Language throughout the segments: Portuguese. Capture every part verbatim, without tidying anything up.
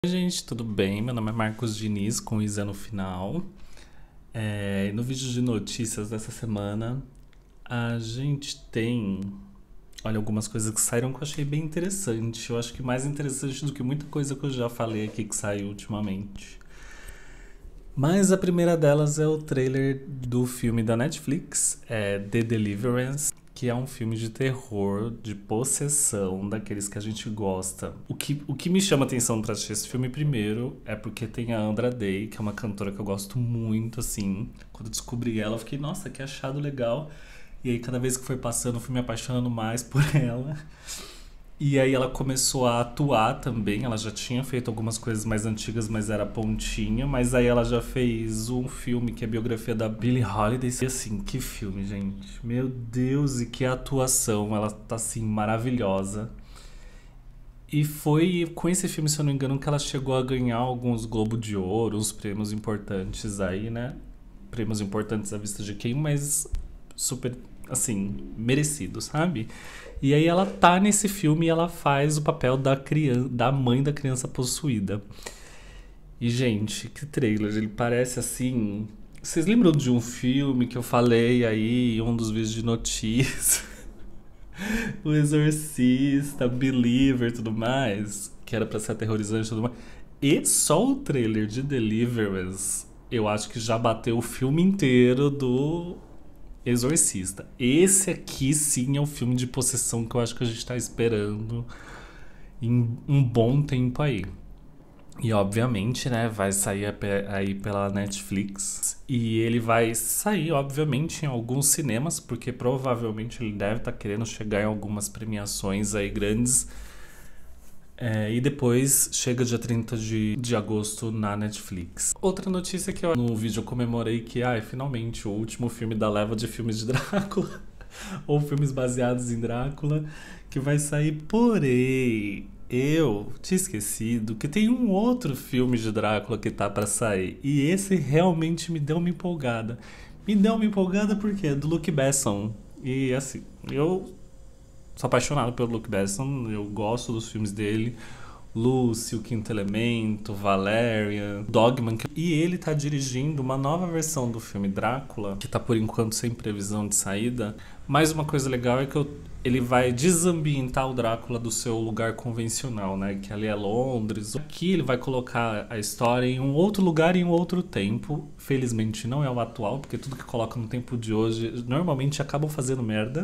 Oi, gente, tudo bem? Meu nome é Marcos Diniz, com Isa no final. É, no vídeo de notícias dessa semana, a gente tem, olha, algumas coisas que saíram que eu achei bem interessante. Eu acho que mais interessante do que muita coisa que eu já falei aqui que saiu ultimamente. Mas a primeira delas é o trailer do filme da Netflix, é The Deliverance, que é um filme de terror, de possessão, daqueles que a gente gosta. O que, o que me chama a atenção pra assistir esse filme primeiro é porque tem a Andra Day, que é uma cantora que eu gosto muito, assim. Quando eu descobri ela, eu fiquei, nossa, que achado legal. E aí, cada vez que foi passando, eu fui me apaixonando mais por ela. E aí ela começou a atuar também, ela já tinha feito algumas coisas mais antigas, mas era pontinha, mas aí ela já fez um filme que é a biografia da Billie Holiday. E assim, que filme, gente. Meu Deus, e que atuação, ela tá assim maravilhosa. E foi com esse filme, se eu não me engano, que ela chegou a ganhar alguns Globo de Ouro, uns prêmios importantes aí, né? Prêmios importantes à vista de quem, mas super, assim, merecido, sabe? E aí ela tá nesse filme e ela faz o papel da criança, da mãe da criança possuída. E, gente, que trailer. Ele parece assim. Vocês lembram de um filme que eu falei aí em um dos vídeos de notícias? O Exorcista, Believer e tudo mais, que era pra ser aterrorizante e tudo mais. E só o trailer de Deliverance, eu acho que já bateu o filme inteiro do Exorcista. Esse aqui sim é o filme de possessão que eu acho que a gente tá esperando em um bom tempo aí. E obviamente, né, vai sair aí pela Netflix. E ele vai sair, obviamente, em alguns cinemas, porque provavelmente ele deve estar querendo chegar em algumas premiações aí grandes. É, e depois chega dia trinta de, de agosto na Netflix. Outra notícia que eu, no vídeo eu comemorei que, ai, finalmente, o último filme da leva de filmes de Drácula, ou filmes baseados em Drácula, que vai sair. Porém, eu tinha esquecido que tem um outro filme de Drácula que tá pra sair. E esse realmente me deu uma empolgada. Me deu uma empolgada porque é do Luc Besson. E assim, eu sou apaixonado pelo Luc Besson, eu gosto dos filmes dele. Lucy, O Quinto Elemento, Valerian, Dogman. E ele tá dirigindo uma nova versão do filme Drácula, que tá por enquanto sem previsão de saída. Mas uma coisa legal é que eu, ele vai desambientar o Drácula do seu lugar convencional, né? Que ali é Londres. Aqui ele vai colocar a história em um outro lugar e em um outro tempo. Felizmente não é o atual, porque tudo que coloca no tempo de hoje normalmente acabam fazendo merda.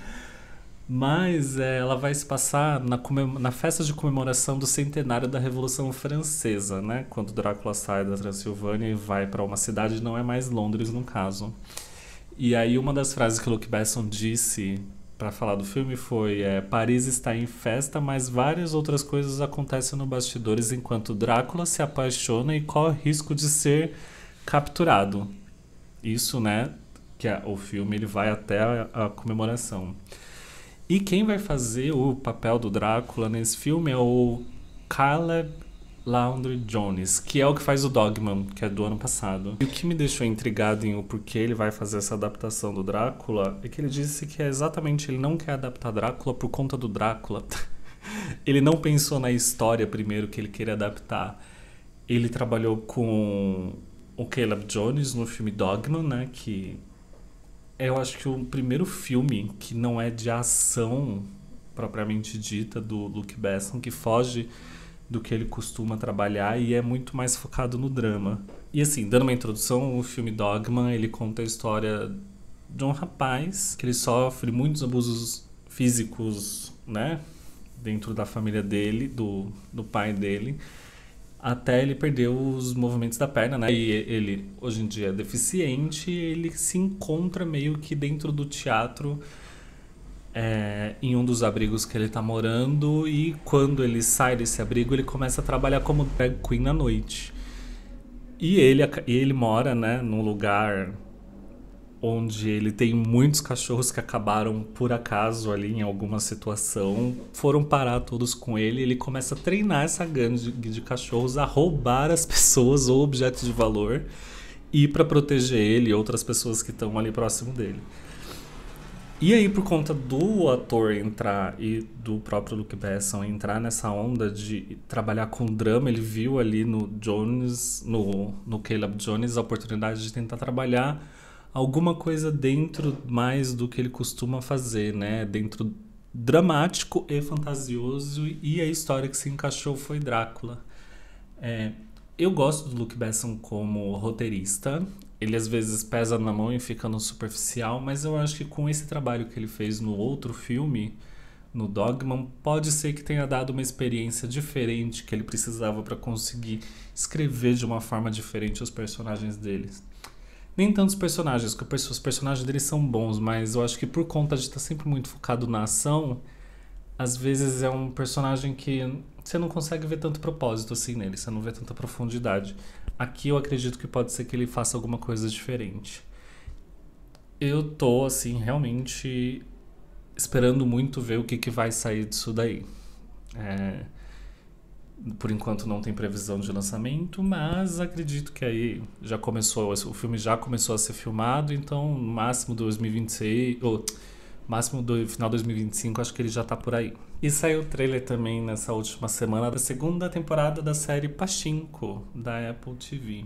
Mas é, ela vai se passar na, na festa de comemoração do centenário da Revolução Francesa, né? Quando Drácula sai da Transilvânia e vai para uma cidade, não é mais Londres no caso. E aí uma das frases que o Luc Besson disse para falar do filme foi é, Paris está em festa, mas várias outras coisas acontecem no bastidores enquanto Drácula se apaixona e corre o risco de ser capturado. Isso, né? Que é, o filme ele vai até a, a comemoração. E quem vai fazer o papel do Drácula nesse filme é o Caleb Landry Jones, que é o que faz o Dogman, que é do ano passado. E o que me deixou intrigado em o porquê ele vai fazer essa adaptação do Drácula é que ele disse que é exatamente, ele não quer adaptar Drácula por conta do Drácula. Ele não pensou na história primeiro que ele queria adaptar. Ele trabalhou com o Caleb Jones no filme Dogman, né, que eu acho que o primeiro filme que não é de ação propriamente dita do Luc Besson, que foge do que ele costuma trabalhar e é muito mais focado no drama. E assim, dando uma introdução, o filme Dogman, ele conta a história de um rapaz que ele sofre muitos abusos físicos, né, dentro da família dele, do, do pai dele, até ele perder os movimentos da perna, né? E ele, hoje em dia, é deficiente, ele se encontra meio que dentro do teatro, é, em um dos abrigos que ele tá morando, e quando ele sai desse abrigo, ele começa a trabalhar como drag queen à noite. E ele, ele mora, né, num lugar onde ele tem muitos cachorros que acabaram por acaso ali em alguma situação, foram parar todos com ele, e ele começa a treinar essa gangue de, de cachorros a roubar as pessoas ou objetos de valor e para proteger ele e outras pessoas que estão ali próximo dele. E aí, por conta do ator entrar e do próprio Luke Besson entrar nessa onda de trabalhar com drama, ele viu ali no Jones, no, no Caleb Jones, a oportunidade de tentar trabalhar alguma coisa dentro mais do que ele costuma fazer, né? Dentro dramático e fantasioso, e a história que se encaixou foi Drácula. É, eu gosto do Luke Besson como roteirista. Ele às vezes pesa na mão e fica no superficial, mas eu acho que com esse trabalho que ele fez no outro filme, no Dogman, pode ser que tenha dado uma experiência diferente que ele precisava para conseguir escrever de uma forma diferente os personagens deles. Nem tantos personagens, porque os personagens deles são bons, mas eu acho que por conta de estar sempre muito focado na ação, às vezes é um personagem que você não consegue ver tanto propósito assim nele, você não vê tanta profundidade. Aqui eu acredito que pode ser que ele faça alguma coisa diferente. Eu tô, assim, realmente esperando muito ver o que, que vai sair disso daí. É, por enquanto não tem previsão de lançamento, mas acredito que aí já começou, o filme já começou a ser filmado, então no máximo dois mil e vinte e seis, ou máximo do final de dois mil e vinte e cinco, acho que ele já tá por aí. E saiu o trailer também nessa última semana da segunda temporada da série Pachinko, da Apple T V.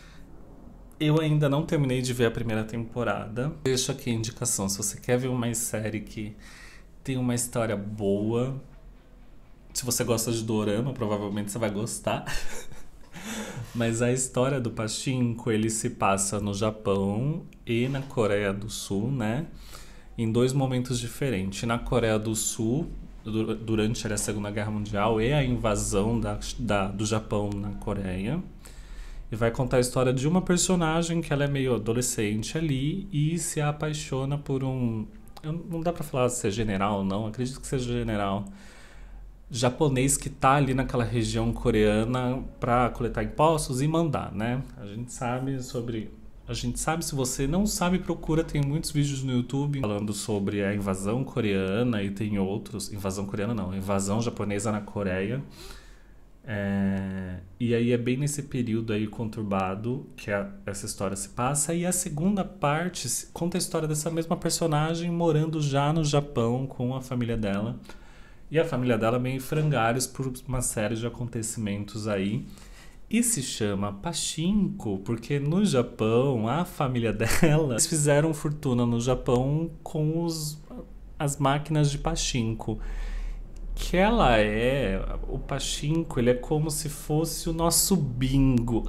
Eu ainda não terminei de ver a primeira temporada. Deixo aqui a indicação, se você quer ver uma série que tem uma história boa, se você gosta de dorama, provavelmente você vai gostar. Mas a história do Pachinko, ele se passa no Japão e na Coreia do Sul, né? Em dois momentos diferentes. Na Coreia do Sul, durante a Segunda Guerra Mundial e a invasão da, da, do Japão na Coreia. E vai contar a história de uma personagem que ela é meio adolescente ali e se apaixona por um... Não dá pra falar se é general ou não, acredito que seja general. Japonês que tá ali naquela região coreana pra coletar impostos e mandar, né? A gente sabe sobre... A gente sabe, se você não sabe, procura, tem muitos vídeos no YouTube falando sobre a invasão coreana e tem outros... Invasão coreana não, invasão japonesa na Coreia. É, e aí é bem nesse período aí conturbado que a, essa história se passa. E a segunda parte conta a história dessa mesma personagem morando já no Japão com a família dela. E a família dela meio em frangalhos por uma série de acontecimentos aí. E se chama Pachinko porque no Japão, a família dela, eles fizeram fortuna no Japão com os, as máquinas de pachinko. Que ela é... O Pachinko, ele é como se fosse o nosso bingo.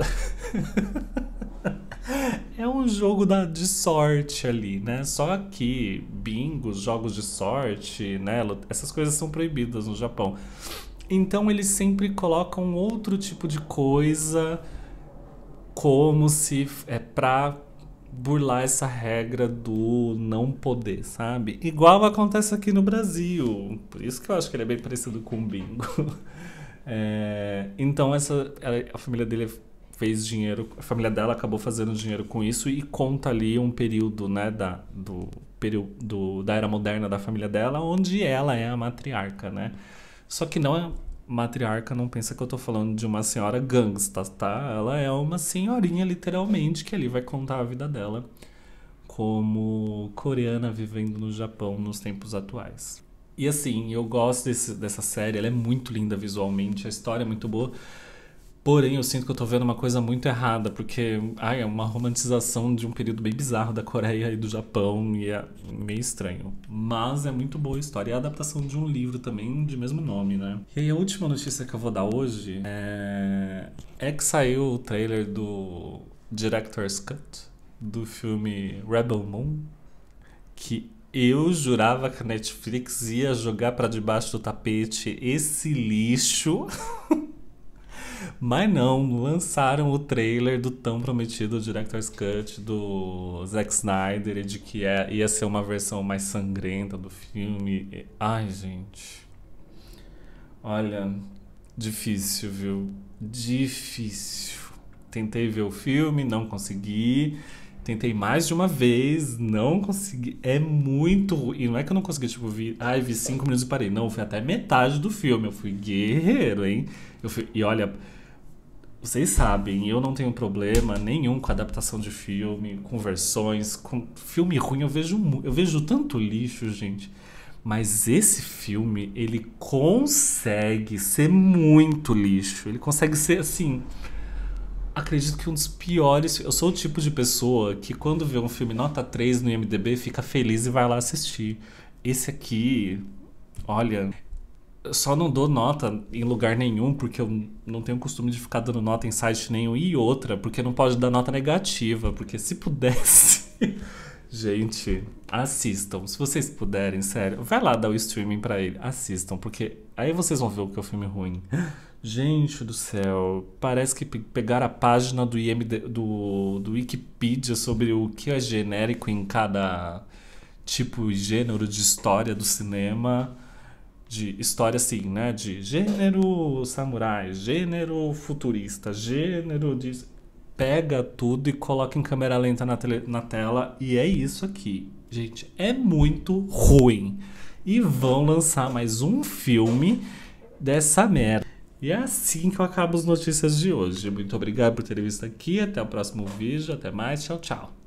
É um jogo da, de sorte ali, né? Só que bingos, jogos de sorte, né? Essas coisas são proibidas no Japão. Então eles sempre colocam outro tipo de coisa como se é pra burlar essa regra do não poder, sabe? Igual acontece aqui no Brasil. Por isso que eu acho que ele é bem parecido com o bingo. É, então essa, a família dele fez dinheiro, a família dela acabou fazendo dinheiro com isso e conta ali um período, né, da, do, período, da era moderna da família dela, onde ela é a matriarca, né? Só que não é matriarca, não pensa que eu tô falando de uma senhora gangsta, tá? Ela é uma senhorinha, literalmente, que ali vai contar a vida dela como coreana vivendo no Japão nos tempos atuais. E assim, eu gosto desse, dessa série, ela é muito linda visualmente, a história é muito boa. Porém, eu sinto que eu tô vendo uma coisa muito errada, porque ai, é uma romantização de um período bem bizarro da Coreia e do Japão, e é meio estranho. Mas é muito boa a história. E a adaptação de um livro também de mesmo nome, né? E aí, a última notícia que eu vou dar hoje é, é que saiu o trailer do Director's Cut do filme Rebel Moon, que eu jurava que a Netflix ia jogar pra debaixo do tapete esse lixo. Mas não, lançaram o trailer do tão prometido Director's Cut do Zack Snyder e de que é, ia ser uma versão mais sangrenta do filme. E, ai, gente. Olha, difícil, viu? Difícil. Tentei ver o filme, não consegui. Tentei mais de uma vez, não consegui. É muito ruim. E não é que eu não consegui, tipo, vi, ai, vi cinco minutos e parei. Não, foi até metade do filme. Eu fui guerreiro, hein? Eu fui, e olha, Vocês sabem, eu não tenho problema nenhum com adaptação de filme, com versões, com filme ruim eu vejo, mu- eu vejo tanto lixo, gente. Mas esse filme, ele consegue ser muito lixo. Ele consegue ser assim, acredito que um dos piores. Eu sou o tipo de pessoa que quando vê um filme nota três no I M D B fica feliz e vai lá assistir. Esse aqui, olha, eu só não dou nota em lugar nenhum, porque eu não tenho costume de ficar dando nota em site nenhum. E outra, porque não pode dar nota negativa, porque se pudesse. Gente, assistam. Se vocês puderem, sério, vai lá dar o streaming pra ele. Assistam, porque aí vocês vão ver o que é o filme ruim. Gente do céu, parece que pe- pegaram a página do I M D, do, do Wikipedia sobre o que é genérico em cada tipo e gênero de história do cinema, de história assim, né? De gênero samurai, gênero futurista, gênero de. Pega tudo e coloca em câmera lenta na, tele- na tela e é isso aqui. Gente, é muito ruim. E vão lançar mais um filme dessa merda. E é assim que eu acabo as notícias de hoje. Muito obrigado por terem visto aqui. Até o próximo vídeo. Até mais. Tchau, tchau.